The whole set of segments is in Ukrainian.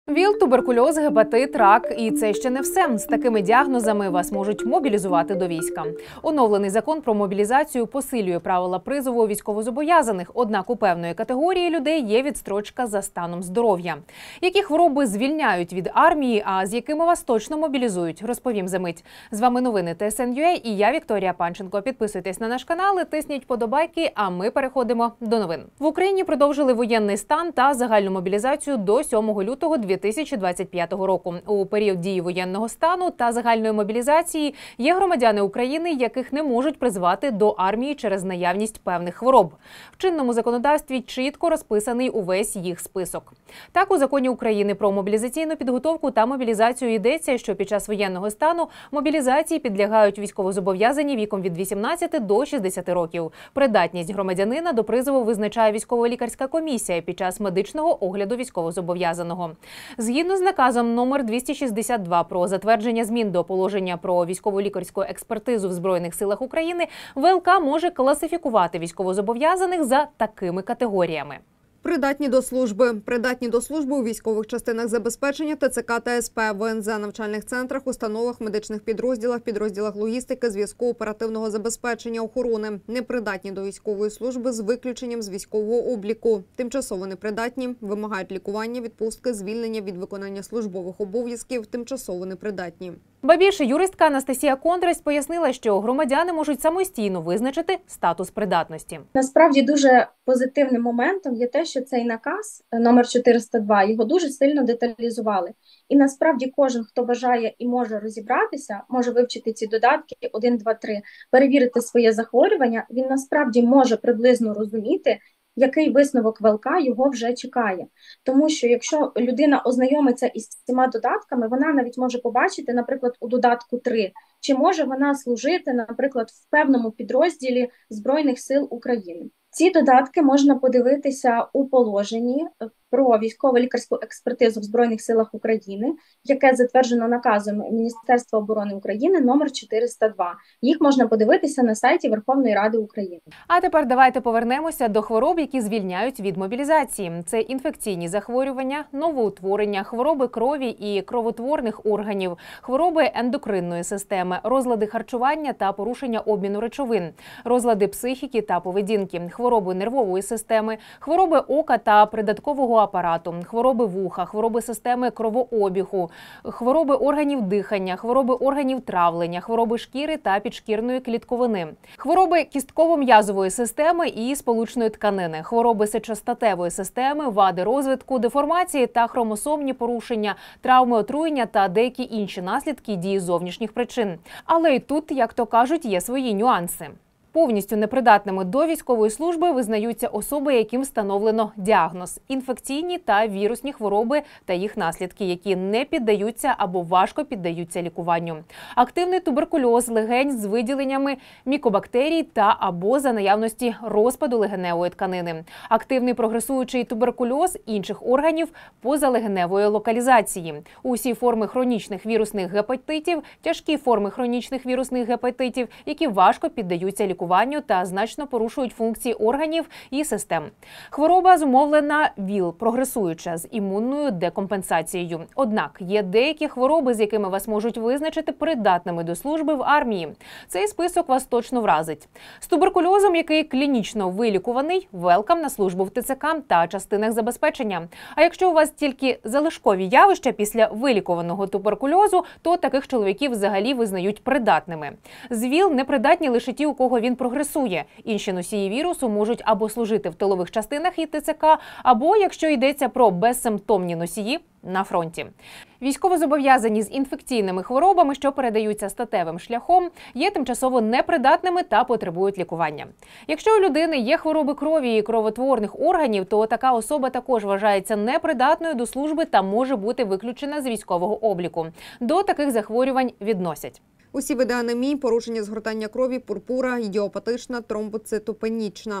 ВІЛ, туберкульоз, гепатит, рак – і це ще не все. З такими діагнозами вас можуть мобілізувати до війська. Оновлений закон про мобілізацію посилює правила призову військовозобов'язаних, однак у певної категорії людей є відстрочка за станом здоров'я. Які хвороби звільняють від армії, а з якими вас точно мобілізують, розповім за мить. З вами новини ТСН.UA і я, Вікторія Панченко. Підписуйтесь на наш канал, тисніть подобайки, а ми переходимо до новин. В Україні продовжили воєнний стан та загальну мобілізацію до 7 лютого 2025 року. У період дії воєнного стану та загальної мобілізації є громадяни України, яких не можуть призвати до армії через наявність певних хвороб. В чинному законодавстві чітко розписаний увесь їх список. Так, у законі України про мобілізаційну підготовку та мобілізацію йдеться, що під час воєнного стану мобілізації підлягають військовозобов'язані віком від 18 до 60 років. Придатність громадянина до призову визначає військово-лікарська комісія під час медичного огляду військовозобов'язаного. Згідно з наказом номер 262 про затвердження змін до положення про військово-лікарську експертизу в Збройних силах України, ВЛК може класифікувати військовозобов'язаних за такими категоріями. Придатні до служби. Придатні до служби у військових частинах забезпечення ТЦК та СП, ВНЗ, навчальних центрах, установах, медичних підрозділах, підрозділах логістики, зв'язку, оперативного забезпечення, охорони. Непридатні до військової служби з виключенням з військового обліку. Тимчасово непридатні, вимагають лікування, відпустки, звільнення від виконання службових обов'язків, тимчасово непридатні. Ба більше, юристка Анастасія Кондрась пояснила, що громадяни можуть самостійно визначити статус придатності. Насправді дуже позитивним моментом є те, що цей наказ номер 402, його дуже сильно деталізували. І насправді кожен, хто бажає і може розібратися, може вивчити ці додатки 1, 2, 3, перевірити своє захворювання, він насправді може приблизно розуміти, який висновок ВЛК його вже чекає. Тому що якщо людина ознайомиться із цими додатками, вона навіть може побачити, наприклад, у додатку 3, чи може вона служити, наприклад, в певному підрозділі Збройних сил України. Ці додатки можна подивитися у положенні про військово-лікарську експертизу в Збройних силах України, яке затверджено наказом Міністерства оборони України номер 402. Їх можна подивитися на сайті Верховної Ради України. А тепер давайте повернемося до хвороб, які звільняють від мобілізації. Це інфекційні захворювання, новоутворення, хвороби крові і кровотворних органів, хвороби ендокринної системи, розлади харчування та порушення обміну речовин, розлади психіки та поведінки, хвороби нервової системи, хвороби ока та придаткового апарату, хвороби вуха, хвороби системи кровообігу, хвороби органів дихання, хвороби органів травлення, хвороби шкіри та підшкірної клітковини, хвороби кістково-м'язової системи і сполучної тканини, хвороби сечостатевої системи, вади розвитку, деформації та хромосомні порушення, травми отруєння та деякі інші наслідки дії зовнішніх причин. Але й тут, як то кажуть, є свої нюанси. Повністю непридатними до військової служби визнаються особи, яким встановлено діагноз – інфекційні та вірусні хвороби та їх наслідки, які не піддаються або важко піддаються лікуванню. Активний туберкульоз легень з виділеннями мікобактерій та або за наявності розпаду легеневої тканини. Активний прогресуючий туберкульоз інших органів позалегеневої локалізації. Усі форми хронічних вірусних гепатитів, тяжкі форми хронічних вірусних гепатитів, які важко піддаються лікуванню та значно порушують функції органів і систем. Хвороба зумовлена ВІЛ, прогресуюча з імунною декомпенсацією. Однак є деякі хвороби, з якими вас можуть визначити придатними до служби в армії. Цей список вас точно вразить. З туберкульозом, який клінічно вилікуваний, велкам на службу в ТЦК та частинах забезпечення. А якщо у вас тільки залишкові явища після вилікуваного туберкульозу, то таких чоловіків взагалі визнають придатними. З ВІЛ непридатні лише ті, у кого він прогресує. Інші носії вірусу можуть або служити в тилових частинах і ТЦК, або, якщо йдеться про безсимптомні носії, на фронті. Військовозобов'язані з інфекційними хворобами, що передаються статевим шляхом, є тимчасово непридатними та потребують лікування. Якщо у людини є хвороби крові і кровотворних органів, то така особа також вважається непридатною до служби та може бути виключена з військового обліку. До таких захворювань відносять усі види анемії, порушення згортання крові, пурпура, ідіопатична, тромбоцитопенічна.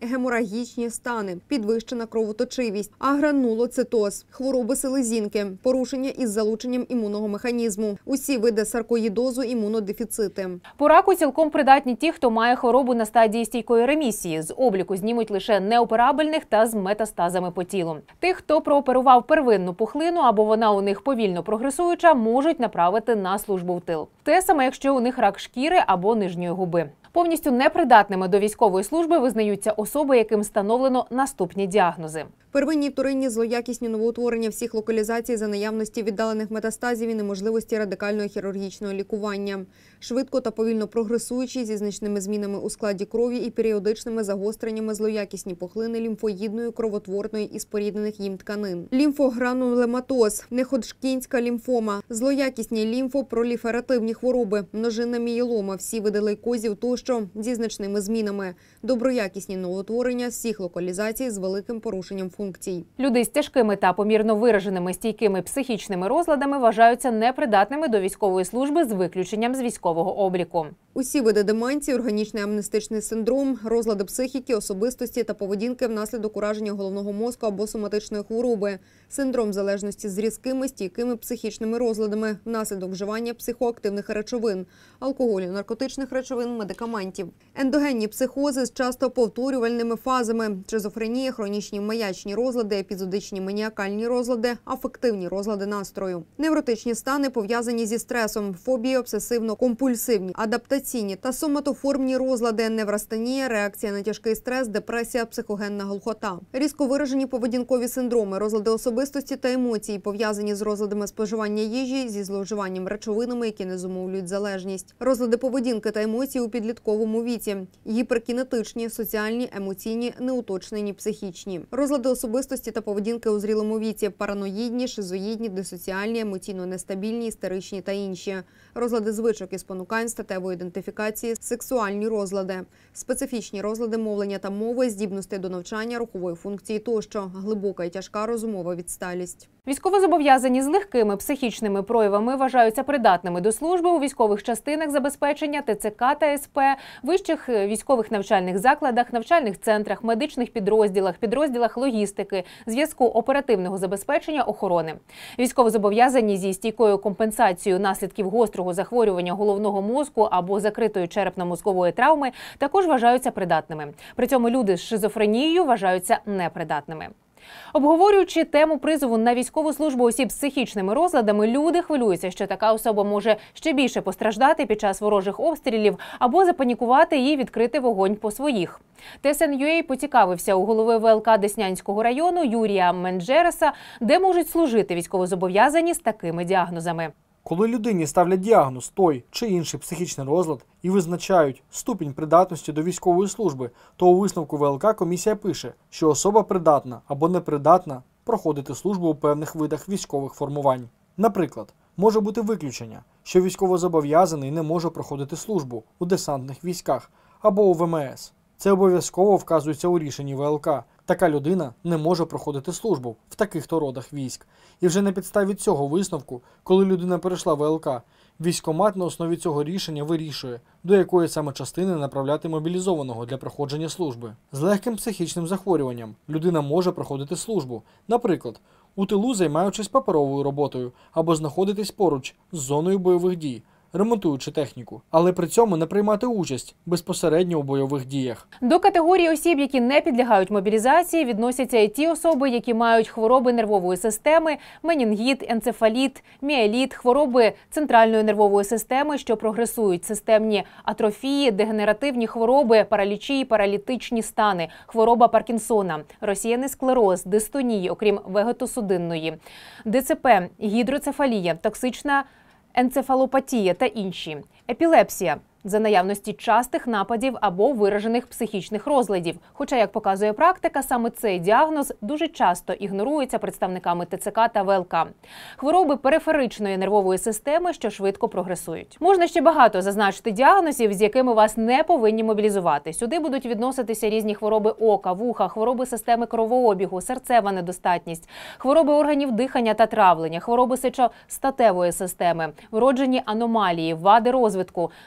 геморагічні стани, підвищена кровоточивість, агранулоцитоз, хвороби селезінки, порушення із залученням імунного механізму, усі види саркоїдозу, імунодефіцити. По раку цілком придатні ті, хто має хворобу на стадії стійкої ремісії. З обліку знімуть лише неоперабельних та з метастазами по тілу. Тих, хто прооперував первинну пухлину або вона у них повільно прогресуюча, можуть направити на службу в тил. Те саме, якщо у них рак шкіри або нижньої губи. Повністю непридатними до військової служби визнаються особи, яким встановлено наступні діагнози. Первинні і вторинні злоякісні новоутворення всіх локалізацій за наявності віддалених метастазів і неможливості радикального хірургічного лікування. Швидко та повільно прогресуючі зі значними змінами у складі крові і періодичними загостреннями злоякісні пухлини лімфоїдної, кровотворної і споріднених їм тканин. Лімфогранулематоз, неходжкінська лімфома, злоякісні лімфопроліферативні хвороби, множинна мієлома, всі види лейкозів тощо зі значними змінами. Доброякісні новоутворення всіх локалізацій з великим порушенням функцій. Люди з тяжкими та помірно вираженими стійкими психічними розладами вважаються непридатними до військової служби з виключенням з військового обліку. Усі види деменції, органічний амнестичний синдром, розлади психіки, особистості та поведінки внаслідок ураження головного мозку або соматичної хвороби, синдром залежності з різкими, стійкими психічними розладами внаслідок вживання психоактивних речовин, алкоголю, наркотичних речовин, медикаментів, ендогенні психози з часто повторювальними фазами, шизофренія, хронічні маячні розлади, епізодичні маніакальні розлади, афективні розлади настрою, невротичні стани, пов'язані зі стресом, фобії, обсесивно-компульсивні, адаптаційні та соматоформні розлади, неврастенія, реакція на тяжкий стрес, депресія, психогенна глухота, різко виражені поведінкові синдроми, розлади особистості та емоцій, пов'язані з розладами споживання їжі, зі зловживанням речовинами, які не зумовлюють залежність, розлади поведінки та емоцій у підлітковому віці, гіперкінетичні, соціальні, емоційні, неуточнені, психічні, розлади особистості та поведінки у зрілому віці, параноїдні, шизоїдні, дисоціальні, емоційно нестабільні, істеричні та інші, розлади звичок і спонукань, статевої ідентифікації, сексуальні розлади, специфічні розлади мовлення та мови, здібності до навчання, рухової функції тощо, глибока і тяжка розумова відсталість. Військовозобов'язані з легкими психічними проявами вважаються придатними до служби у військових частинах забезпечення ТЦК та СП, вищих військових навчальних закладах, навчальних центрах, медичних підрозділах, підрозділах логістики, зв'язку оперативного забезпечення, охорони. Військовозобов'язані зі стійкою компенсацією наслідків гострого захворювання головного мозку або закритої черепно-мозкової травми також вважаються придатними. При цьому люди з шизофренією вважаються непридатними. Обговорюючи тему призову на військову службу осіб з психічними розладами, люди хвилюються, що така особа може ще більше постраждати під час ворожих обстрілів або запанікувати і відкрити вогонь по своїх. ТСН.UA поцікавився у голови ВЛК Деснянського району Юрія Менджереса, де можуть служити військовозобов'язані з такими діагнозами. Коли людині ставлять діагноз той чи інший психічний розлад і визначають ступінь придатності до військової служби, то у висновку ВЛК комісія пише, що особа придатна або непридатна проходити службу у певних видах військових формувань. Наприклад, може бути виключення, що військовозобов'язаний не може проходити службу у десантних військах або у ВМС. Це обов'язково вказується у рішенні ВЛК. Така людина не може проходити службу в таких-то родах військ. І вже на підставі цього висновку, коли людина перейшла в ВЛК, військкомат на основі цього рішення вирішує, до якої саме частини направляти мобілізованого для проходження служби. З легким психічним захворюванням людина може проходити службу, наприклад, у тилу займаючись паперовою роботою або знаходитись поруч з зоною бойових дій, ремонтуючи техніку, але при цьому не приймати участь безпосередньо у бойових діях. До категорії осіб, які не підлягають мобілізації, відносяться і ті особи, які мають хвороби нервової системи, менінгіт, енцефаліт, міеліт, хвороби центральної нервової системи, що прогресують, системні атрофії, дегенеративні хвороби, паралічі, паралітичні стани, хвороба Паркінсона, розсіяний склероз, дистонії, окрім вегетосудинної, ДЦП, гідроцефалія, токсична енцефалопатія та інші, епілепсія за наявності частих нападів або виражених психічних розладів. Хоча, як показує практика, саме цей діагноз дуже часто ігнорується представниками ТЦК та ВЛК. Хвороби периферичної нервової системи, що швидко прогресують. Можна ще багато зазначити діагнозів, з якими вас не повинні мобілізувати. Сюди будуть відноситися різні хвороби ока, вуха, хвороби системи кровообігу, серцева недостатність, хвороби органів дихання та травлення, хвороби сечостатевої системи, вроджені аномалії, вади розвитку, деформації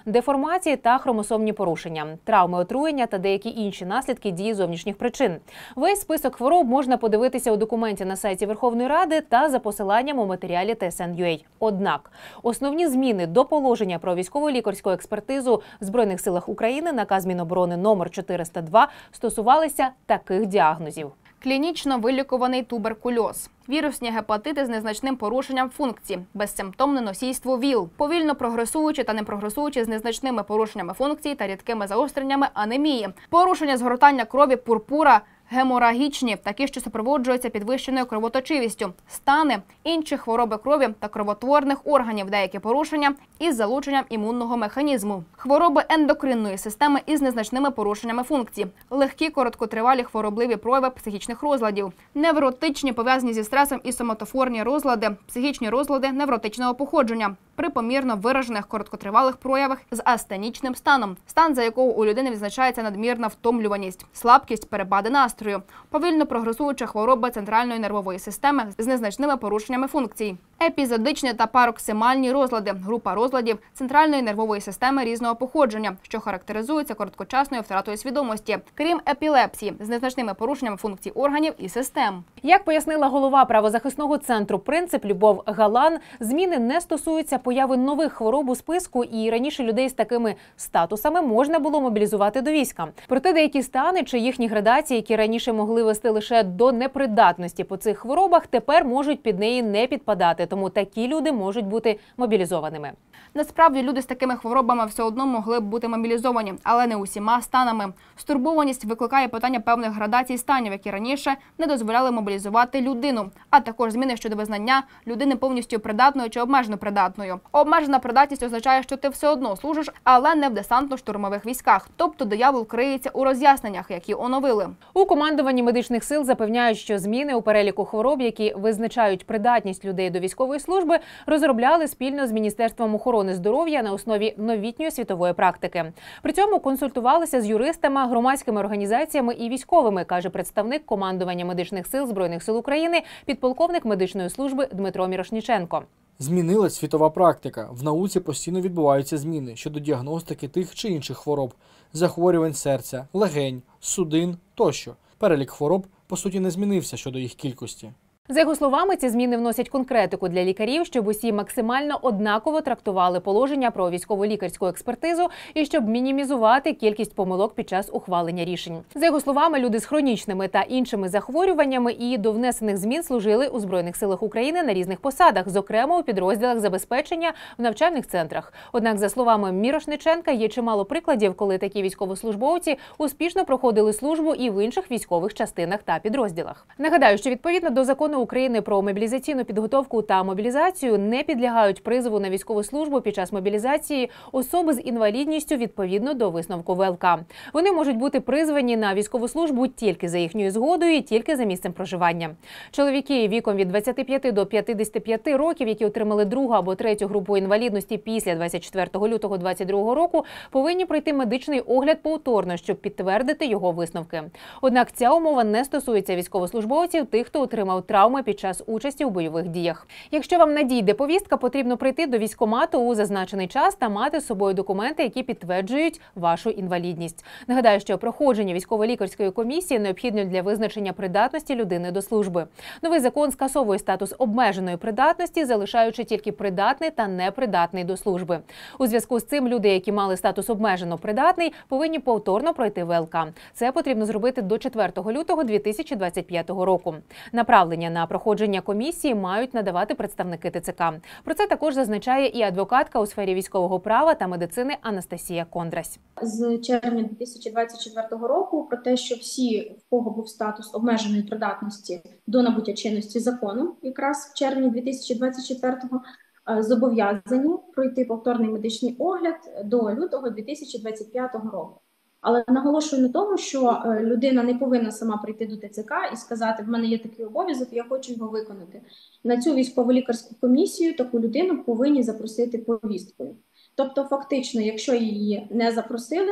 малформації та хромосомні порушення, травми, отруєння та деякі інші наслідки дії зовнішніх причин. Весь список хвороб можна подивитися у документі на сайті Верховної Ради та за посиланням у матеріалі TSN.ua. Однак, основні зміни до положення про військово-лікарську експертизу в Збройних силах України, наказ Міноборони номер 402, стосувалися таких діагнозів. Клінічно вилікуваний туберкульоз, вірусні гепатити з незначним порушенням функцій, безсимптомне носійство ВІЛ, повільно прогресуючі та непрогресуючі з незначними порушеннями функцій та рідкими загостреннями анемії, порушення згортання крові пурпура, геморагічні, такі, що супроводжуються підвищеною кровоточивістю, стани, інші хвороби крові та кровотворних органів, деякі порушення із залученням імунного механізму, хвороби ендокринної системи із незначними порушеннями функцій, легкі короткотривалі хворобливі прояви психічних розладів, невротичні пов'язані зі стресом і соматофорні розлади, психічні розлади невротичного походження, при помірно виражених короткотривалих проявах з астенічним станом, стан, за якого у людини відзначається надмірна втомлюваність, слабкість, перепади настрою, повільно прогресуюча хвороба центральної нервової системи з незначними порушеннями функцій, епізодичні та пароксимальні розлади, група розладів центральної нервової системи різного походження, що характеризуються короткочасною втратою свідомості, крім епілепсії з незначними порушеннями функцій органів і систем. Як пояснила голова правозахисного центру «Принцип» Любов Галан, зміни не стосуються появи нових хвороб у списку, і раніше людей з такими статусами можна було мобілізувати до війська. Проте деякі стани чи їхні градації, які раніше могли вести лише до непридатності по цих хворобах, тепер можуть під неї не підпадати, тому такі люди можуть бути мобілізованими. Насправді, люди з такими хворобами все одно могли б бути мобілізовані, але не усіма станами. Стурбованість викликає питання певних градацій станів, які раніше не дозволяли мобілізувати людину, а також зміни щодо визнання людини повністю придатною чи обмежено придатною. Обмежена придатність означає, що ти все одно служиш, але не в десантно-штурмових військах. Тобто диявол криється у роз'ясненнях, які оновили. У командуванні медичних сил запевняють, що зміни у переліку хвороб, які визначають придатність людей до військової служби, розробляли спільно з Міністерством охорони здоров'я на основі новітньої світової практики. При цьому консультувалися з юристами, громадськими організаціями і військовими, каже представник командування медичних сил Збройних сил України, підполковник медичної служби Дмитро Мірошніченко. Змінилась світова практика. В науці постійно відбуваються зміни щодо діагностики тих чи інших хвороб, захворювань серця, легень, судин тощо. Перелік хвороб, по суті, не змінився щодо їх кількості. За його словами, ці зміни вносять конкретику для лікарів, щоб усі максимально однаково трактували положення про військово-лікарську експертизу і щоб мінімізувати кількість помилок під час ухвалення рішень. За його словами, люди з хронічними та іншими захворюваннями і до внесених змін служили у Збройних силах України на різних посадах, зокрема у підрозділах забезпечення в навчальних центрах. Однак, за словами Мірошниченка, є чимало прикладів, коли такі військовослужбовці успішно проходили службу і в інших військових частинах та підрозділах. Нагадаю, що відповідно до закону України про мобілізаційну підготовку та мобілізацію не підлягають призову на військову службу під час мобілізації особи з інвалідністю відповідно до висновку ВЛК. Вони можуть бути призвані на військову службу тільки за їхньою згодою і тільки за місцем проживання. Чоловіки віком від 25 до 55 років, які отримали другу або третю групу інвалідності після 24 лютого 2022 року, повинні пройти медичний огляд повторно, щоб підтвердити його висновки. Однак ця умова не стосується військовослужбовців, тих, хто отримав травми під час участі у бойових діях. Якщо вам надійде повістка, потрібно прийти до військкомату у зазначений час та мати з собою документи, які підтверджують вашу інвалідність. Нагадаю, що проходження військово-лікарської комісії необхідно для визначення придатності людини до служби. Новий закон скасовує статус обмеженої придатності, залишаючи тільки придатний та непридатний до служби. У зв'язку з цим люди, які мали статус обмежено придатний, повинні повторно пройти ВЛК. Це потрібно зробити до 4 лютого 2025 року. Направлення на проходження комісії мають надавати представники ТЦК. Про це також зазначає і адвокатка у сфері військового права та медицини Анастасія Кондрась. З червня 2024 року про те, що всі, в кого був статус обмеженої придатності до набуття чинності закону, якраз в червні 2024-го, зобов'язані пройти повторний медичний огляд до лютого 2025 року. Але наголошую на тому, що людина не повинна сама прийти до ТЦК і сказати, в мене є такий обов'язок, я хочу його виконати. На цю військово-лікарську комісію таку людину повинні запросити повісткою. Тобто фактично, якщо її не запросили,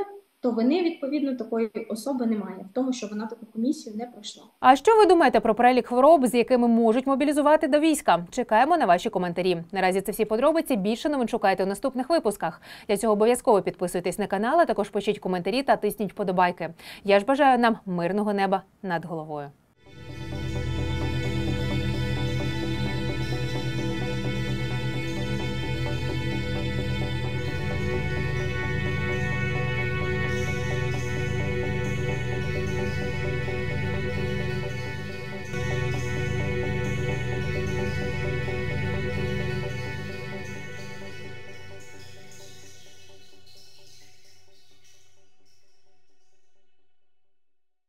то вини, відповідно, такої особи немає в тому, що вона таку комісію не пройшла. А що ви думаєте про перелік хвороб, з якими можуть мобілізувати до війська? Чекаємо на ваші коментарі. Наразі це всі подробиці. Більше новин шукайте у наступних випусках. Для цього обов'язково підписуйтесь на канал, а також пишіть коментарі та тисніть вподобайки. Я ж бажаю нам мирного неба над головою.